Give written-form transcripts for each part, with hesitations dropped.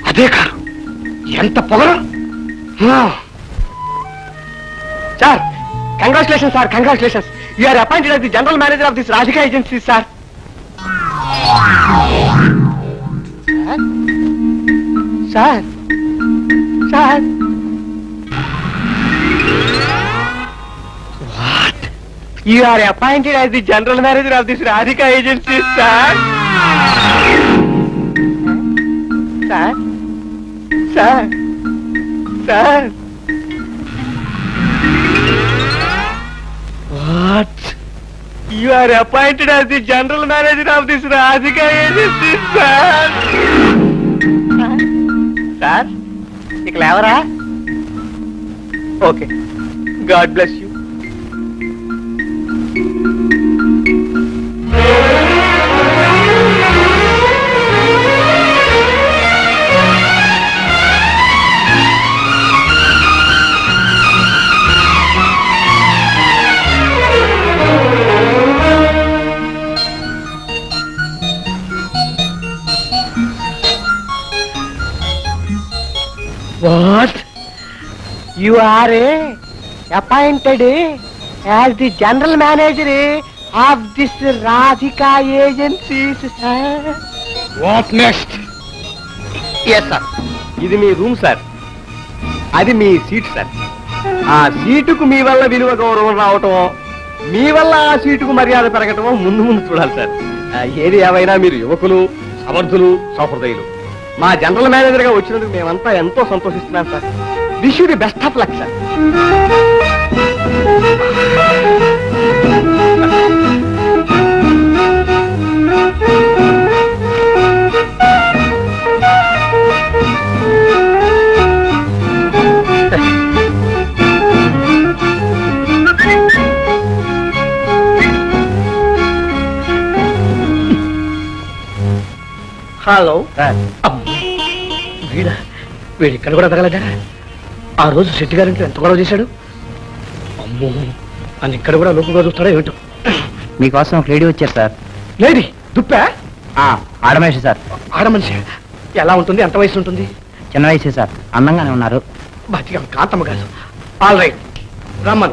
అదే కారు. ఎంత పొగరు sir. Congratulation sir, congratulations. You are appointed as the general manager of this Radhika agency, sir. Sir sir what? You are appointed as the general manager of this Radhika agency, sir. Sir sir sir what? You are appointed as the general manager of this Radhika agency, sir. Sir, ఇక్కడ ఎవరా? Okay. God bless you. What? You are appointed as the general manager of this Radhika agency, sir. What next? Yes, sir. ఇది మీ room sir, అది మీ seat sir. ఆ సీటుకు మీ వల్ల విలువ గౌరవం రావటం, మీ వల్ల ఆ సీటుకు మర్యాద పెరగటం ముందు ముందు చూడాలి సార్. ఏది ఏమైనా మీరు యువకులు, సమర్థులు, సహృదయులు. మా జనరల్ మేనేజర్ గా వచ్చినందుకు మేమంతా ఎంతో సంతోషిస్తున్నాం sir. Wish you the best of luck sir. Hello. వీడు ఇక్కడ కూడా తగలదా? ఆ రోజు శెట్టి గారింట్లో ఎంత గొడవ చేశాడు. అమ్మో, అని ఇక్కడ కూడా లోపుగా చూస్తాడా ఏమిటో. మీకోసం ఒక లేడీ వచ్చారు సార్. లేడీ? దుప్పా? ఆడమనిషి సార్. ఆడమనిషి? ఎలా ఉంటుంది? ఎంత వయసు ఉంటుంది? చిన్న వయసే సార్, అందంగానే ఉన్నారు. బతిగా కాంతమ్మ కాదు. ఆల్ రైట్, రమ్మను.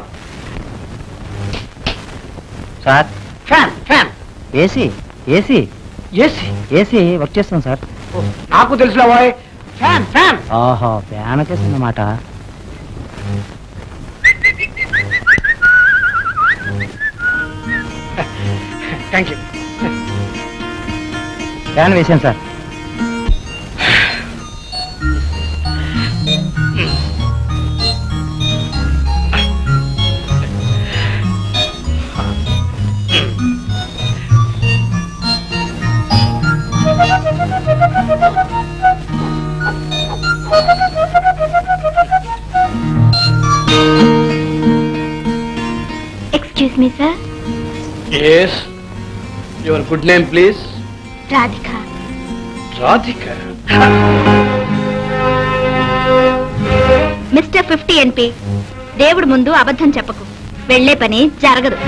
Sir fan fan AC AC AC AC work చేస్తాం సార్. నాకు తెలుసులే బాయ్. Fan fan. ఓహో, ఫ్యాన్ వచ్చేసిందన్నమాట. Thank you. ఫ్యాన్ వేసాను sir. Excuse me, sir. Yes. Your good name, please. Radhika. Radhika. Mr. 50 NP. దేవుడు ముందు అబద్ధం చెప్పకు. వెళ్లే పని జరగదు.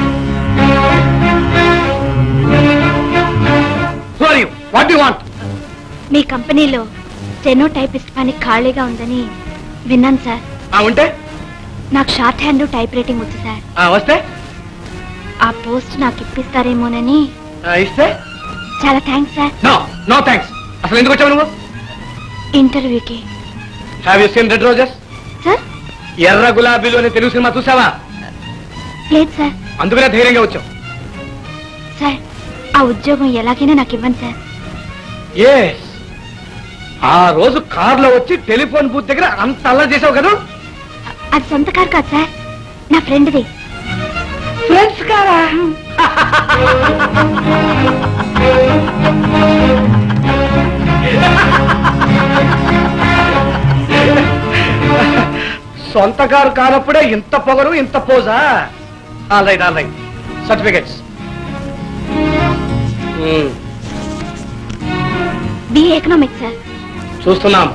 Sorry, what do you want? మీ కంపెనీలో స్టెనో టైపిస్ట్ పని ఖాళీగా ఉందని విన్నాను సార్. ఉంటే? నాకు షార్ట్ హ్యాండ్ టైప్ రైటింగ్ వచ్చు సార్. వస్తే? ఆ పోస్ట్ నాకు ఇప్పిస్తారేమోనని. ఇస్తే? చాలా thanks sir. No no thanks. అసలు ఎందుకు వచ్చావు నువ్వు? ఇంటర్వ్యూకి. Have you seen red roses? Sir, ఎర్ర గులాబీలు అనే తెలుగు సినిమా చూసావా? లేదు సార్. అందుకనే ధైర్యంగా వచ్చావు. సార్, ఆ ఉద్యోగం ఎలాగైనా నాకు ఇవ్వండి సార్. ఎస్. ఆ రోజు కారులో వచ్చి టెలిఫోన్ బూత్ దగ్గర అంత అల్లరి చేసావు కదా? అది సొంత కారు కాదు సార్, నా ఫ్రెండ్ది. ఫ్రెండ్స్ కారా? సొంత కారు కానప్పుడే ఇంత పొగరు, ఇంత పోజా? All right all right. Certificates. BA economics sir. చూస్తున్నాం.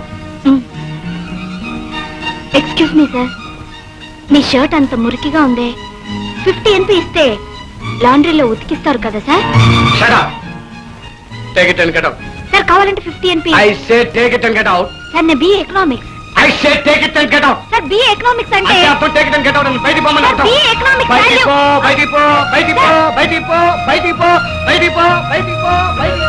ఎక్స్క్యూజ్ మీ సార్, మీ షర్ట్ అంత మురికిగా ఉందే. 50 NP ఇస్తే లాండ్రీలో ఉతికిస్తారు కదా సార్? Shut up. Take it and get up. Sir కావాలంటే 50 NP. I say take it and get out. Sir నేను BA economics. I say take it and get out. Sir BA economics అంటే take it and get out and బయటికి పోమని sir BA economics బయటికి పో బయటికి పో బయటికి పో బయటికి పో బయటికి పో బయటికి పో బయటికి పో బయటికి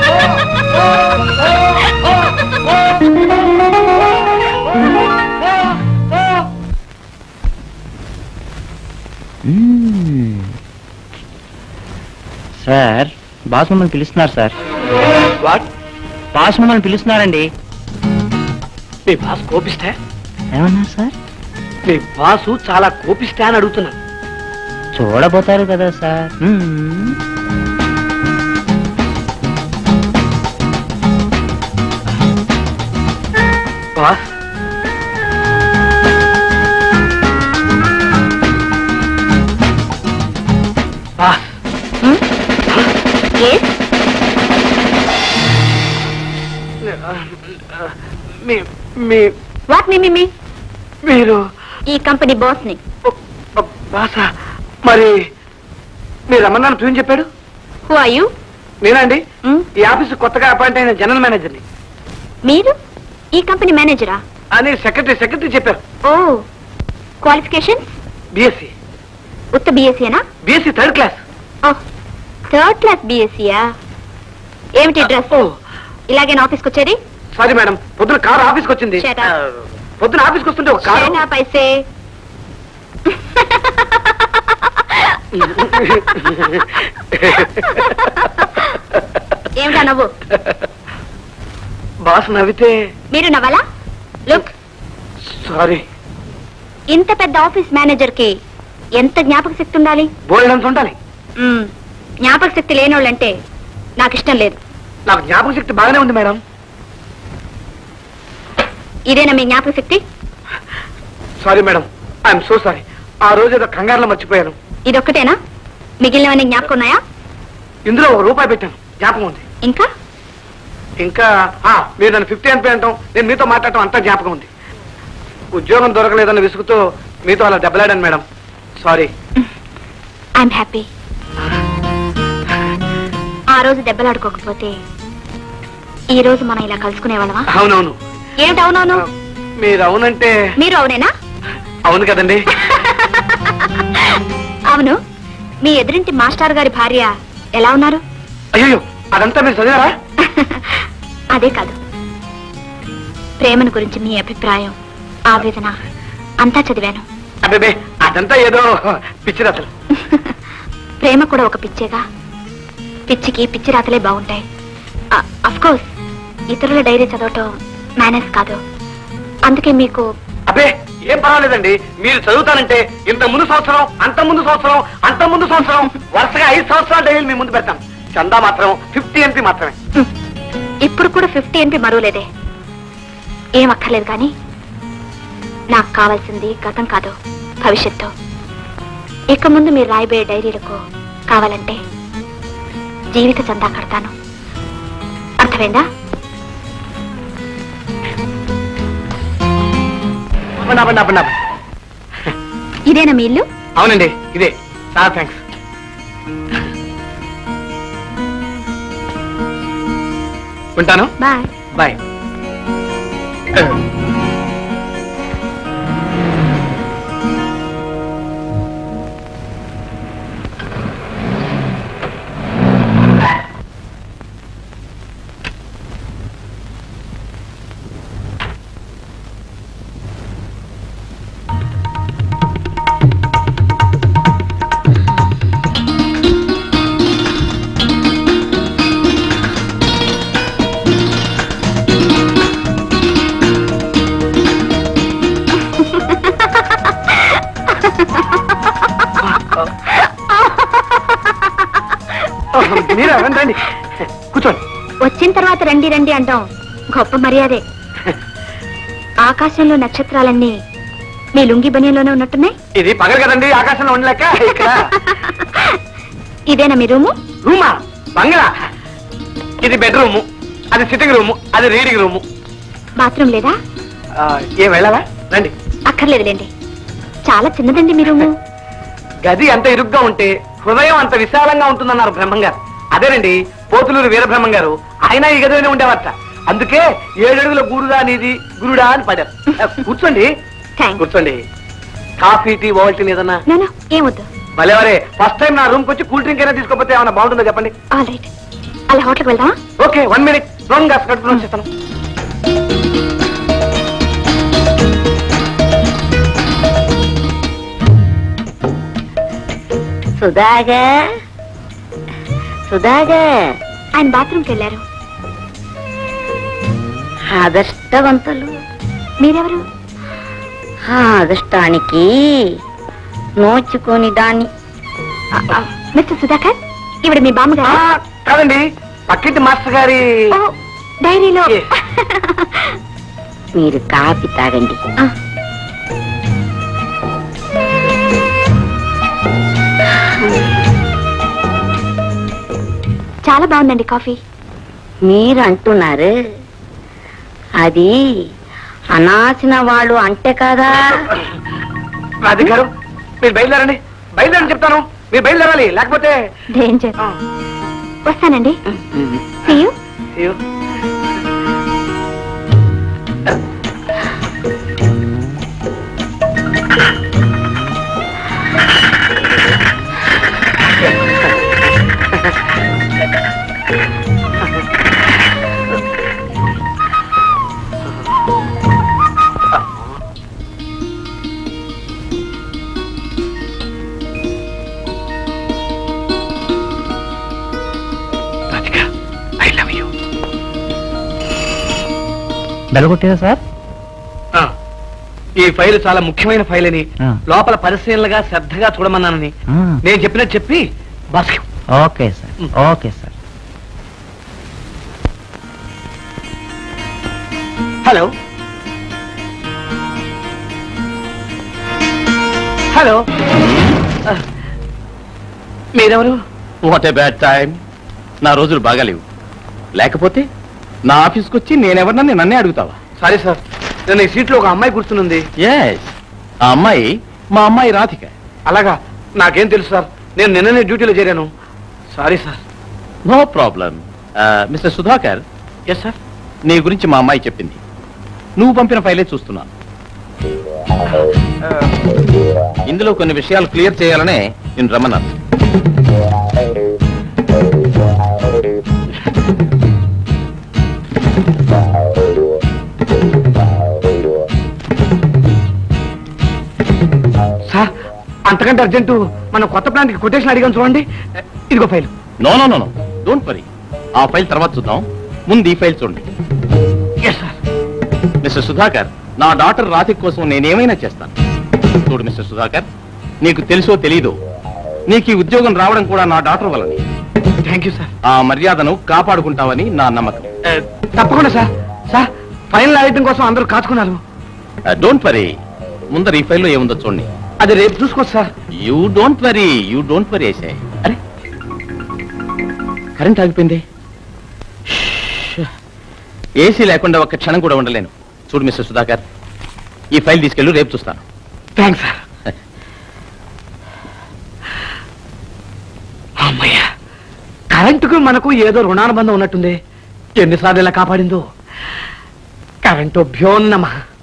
సార్ బాస్ మమ్మల్ని పిలుస్తున్నారు సార్. వాట్? బాస్ మమ్మల్ని పిలుస్తున్నారండి. మీ బాస్ కోపిస్తే ఏమన్నారు సార్? మీ బాసు చాలా కోపిస్తే అని అడుగుతున్నాను. చూడబోతారు కదా సార్. బాస్ బాస్ వాట్ మీ మీరు ఈ కంపెనీ బాస్ ని. బాసా? మరి మీరు రమ్మన్నాను ప్యూన్ చెప్పాడు. Who are you? నేనండి ఈ ఆఫీసు కొత్తగా అపాయింట్ అయిన జనరల్ మేనేజర్ని. మీరు ఈ కంపెనీ మేనేజరా? అని సెక్రటరీ చెప్పారు. ఓ క్వాలిఫికేషన్? బిఎస్సి. ఉత్త బిఎస్సీనా? BSc 3rd class. Third class బిఎస్సీయా? ఏమిటి డ్రెస్? ఇలాగే ఆఫీస్కి వచ్చేది? సారీ మేడం, పొద్దున కారు ఆఫీస్కి వచ్చింది. పొద్దున ఆఫీస్కి వస్తుంటే ఒక కారు. పైసే ఏమిటా నవ్వు? బాస్ నవ్వితే మీరు నవ్వాలా? Look, sorry. ఇంత పెద్ద ఆఫీస్ మేనేజర్ కి ఎంత జ్ఞాపక శక్తి ఉండాలి? బోల్డంత ఉండాలి. జ్ఞాపక శక్తి లేనోళ్ళంటే నాకు ఇష్టం లేదు. నాకు జ్ఞాపక శక్తి బాగానే ఉంది మేడం. ఇదేనా మీ జ్ఞాపక శక్తి? Sorry madam, I'm so sorry. ఆ రోజు ఏదో కంగారులో మర్చిపోయాను. ఇదొక్కటేనా? మిగిలినవన్నీ జ్ఞాపకం ఉన్నాయా? ఇందులో ₹1 పెట్టాను, జ్ఞాపకం ఉంది. ఇంకా ఇంకా మీరు నన్ను 50 NP అంటాం, నేను మీతో మాట్లాడటం అంతా జ్ఞాపకం ఉంది. ఉద్యోగం దొరకలేదన్న విసుగుతో మీతో అలా దెబ్బలాడాను మేడం. సారీ. I'm happy. ఆ రోజు దెబ్బలాడుకోకపోతే ఈ రోజు మనం ఇలా కలుసుకునేవాళ్ళమా? అవునవును. ఏమిటి అవునవును? మీరు అవునంటే మీరు అవునేనా? అవును కదండి. అవును. మీ ఎదురింటి మాస్టర్ గారి భార్య ఎలా ఉన్నారు? అయ్యో, అదంతా మీరు చదివారా? అదే కాదు, ప్రేమను గురించి మీ అభిప్రాయం, ఆవేదన అంతా చదివాను. అబ్బే, అదంతా ఏదో పిచ్చిరాతలు. ప్రేమ కూడా ఒక పిచ్చేగా. పిచ్చికి పిచ్చి రాతలే బాగుంటాయి. అఫ్ కోర్స్ ఇతరుల డైరీ చదవటం మేనేజ్ కాదు. అందుకే మీకు అబ్బే ఏం పర్వాలేదండి. మీరు చదువుతానంటే ఇంత ముందు సంవత్సరం, అంత ముందు సంవత్సరం, అంత ముందు సంవత్సరం, వరుసగా 5 సంవత్సరాల డైరీలు మీ ముందు పెడతాం. చందా మాత్రం 50 NP మాత్రమే. ఇప్పుడు కూడా 50 NP మరోలేదే. ఏం అక్కర్లేదు. కానీ నాకు కావాల్సింది గతం కాదు, భవిష్యత్తు. ఇక ముందు మీరు రాయబోయే డైరీలకు కావాలంటే జీవిత చందా కడతాను. అర్థమైందా? ఇదేనా మీ ఇల్లు? అవునండి, ఇదే. చాలా థ్యాంక్స్. ఉంటాను. బాయ్. బాయ్. రండి, కూర్చోండి. వచ్చిన తర్వాత రండి రండి అంటాం గొప్ప మర్యాదే. ఆకాశంలో నక్షత్రాలన్నీ మీ లుంగి బనియంలోనే ఉన్నట్టున్నాయి. ఇది పగలు కదండి, ఆకాశంలో ఉండలేక ఇక్కడ. ఇదేనా మీ రూము? రూమా? బంగ్లా. ఇది బెడ్రూము, అది సిట్టింగ్ రూము, అది రీడింగ్ రూము. బాత్రూమ్ లేదా? ఏం వెళ్ళాలా? రండి. అక్కర్లేదులేండి, చాలా చిన్నదండి మీ రూము. గది అంత ఇరుగ్గా ఉంటే హృదయం అంత విశాలంగా ఉంటుందన్నారు బ్రహ్మంగారు. అదేనండి పోతులూరు వీరబ్రహ్మం గారు ఆయన ఈ గదిలోనే ఉండేవారట. అందుకే 7 అడుగుల గూడుగా నీది గురుడా అని పడారు. కూర్చోండి కూర్చోండి. కాఫీ టీ ఓవల్టీ ఏదన్నా? ఏమొద్దు. భలేవరే, ఫస్ట్ టైం నా రూమ్కి వచ్చి కూల్ డ్రింక్ అయినా తీసుకోకపోతే ఏమన్నా బాగుంటుందో చెప్పండి. అలా హోటల్కి వెళ్దామా? Okay, 1 minute. దొంగ కట్టుకుని వచ్చేస్తాను. సుధాగా ఆయన బాత్రూమ్కి వెళ్ళారు. అదృష్టవంతులు. మీరెవరు? అదృష్టానికి నోచుకొని దాన్ని. మిస్టర్ సుధాకర్, ఇవిడ మీ బామ్మగారు? కాదండి, పక్కింటి మాస్టర్ గారి డైరీలో. మీరు కాఫీ తాగండి. చాలా బాగుందండి కాఫీ. మీరు అంటున్నారు, అది అనాసిన వాళ్ళు అంటే కదా. రాధికారు, మీరు బయలుదేరండి. బయలుదేరని చెప్తాను, మీరు బయలుదేరాలి, లేకపోతే డేంజర్. వస్తానండి. See you. See you. బెలగొట్టేదా సార్? ఈ ఫైల్ చాలా ముఖ్యమైన ఫైల్ అని, లోపల పరిశీలనగా శ్రద్ధగా చూడమన్నానని నేను చెప్పినట్టు చెప్పి బస్. Okay sir, okay sir. Hello hello, మీరెవరు? What a bad time. నా రోజులు బాగాలేవు, లేకపోతే నా ఆఫీస్కి వచ్చి నేనెవరినని నన్నే అడుగుతావా? సారీ సార్, నేను ఈ సీట్లో ఒక అమ్మాయి కూర్చునుంది. ఎస్, ఆ అమ్మాయి మా అమ్మాయి రాధిక. అలాగా? నాకేం తెలుసు సార్, నేను నిన్ననే డ్యూటీలో చేరాను. Sorry sir. No problem. Mister Sudhakar. Yes sir. నీ గురించి మా అమ్మాయి చెప్పింది. నువ్వు పంపిన ఫైలే చూస్తున్నాను. ఇందులో కొన్ని విషయాలు క్లియర్ చేయాలనే నేను రమ్మన్నాను. సార్, అంతకంటే అర్జెంటు, మనం కొత్త ప్లాంట్కి కొటేషన్ అడిగాం చూడండి. ఇదిగో file. No no no no, don't worry. ఆ ఫైల్ తర్వాత చూద్దాం, ముందు ఈ ఫైల్ చూడండి. Yes sir. మిస్టర్ సుధాకర్, నా డాటర్ రాధిక కోసం నేనేమైనా చేస్తాను. చూడు మిస్టర్ సుధాకర్, నీకు తెలుసో తెలీదో, నీకు ఈ ఉద్యోగం రావడం కూడా నా డాటర్ వల్లనే. Thank you sir. ఆ మర్యాదను కాపాడుకుంటావని నా నమ్మకం. తప్పకుండా సార్. సార్, ఫైనల్ ఆడిటింగ్ కోసం అందరూ కాచుకున్నారు. Don't worry. ముందర ఈ ఫైల్లో ఏముందో చూడండి. అది రేపు చూసుకోవచ్చు సార్. యూ డోంట్ వరీ ఐసే. అరే, కరెంట్ ఆగిపోయింది. ఏసీ లేకుండా ఒక్క క్షణం కూడా ఉండలేను. చూడు మిస్టర్ సుధాకర్, ఈ ఫైల్ తీసుకెళ్ళు, రేపు చూస్తాను. Thanks sir. అమ్మయ్యా, కరెంటుకు మనకు ఏదో రుణానుబంధం ఉన్నట్టుంది. ఎన్నిసార్లు ఇలా కాపాడిందో. కరెంటు భ్యోన్నమా.